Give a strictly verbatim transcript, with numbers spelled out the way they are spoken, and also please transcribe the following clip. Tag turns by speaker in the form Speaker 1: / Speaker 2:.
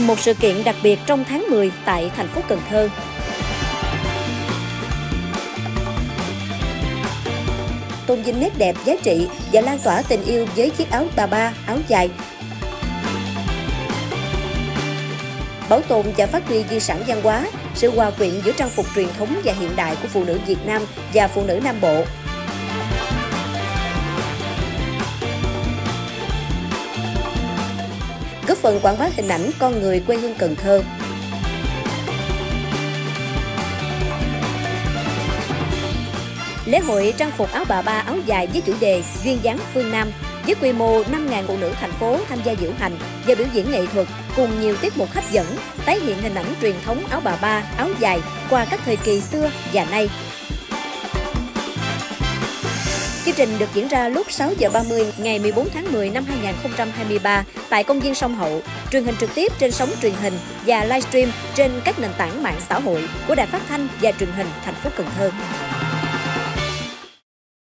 Speaker 1: một sự kiện đặc biệt trong tháng mười tại thành phố Cần Thơ. Tôn vinh nét đẹp, giá trị và lan tỏa tình yêu với chiếc áo bà ba, áo dài. Bảo tồn và phát huy di sản văn hóa, sự hòa quyện giữa trang phục truyền thống và hiện đại của phụ nữ Việt Nam và phụ nữ Nam Bộ. Góp phần quảng bá hình ảnh con người quê hương Cần Thơ. Lễ hội trang phục áo bà ba, áo dài với chủ đề Duyên dáng phương Nam với quy mô năm nghìn phụ nữ thành phố tham gia diễu hành và biểu diễn nghệ thuật cùng nhiều tiết mục hấp dẫn, tái hiện hình ảnh truyền thống áo bà ba, áo dài qua các thời kỳ xưa và nay. Chương trình được diễn ra lúc sáu giờ ba mươi ngày mười bốn tháng mười năm hai nghìn không trăm hai mươi ba tại công viên Sông Hậu, truyền hình trực tiếp trên sóng truyền hình và livestream trên các nền tảng mạng xã hội của Đài Phát thanh và Truyền hình thành phố Cần Thơ.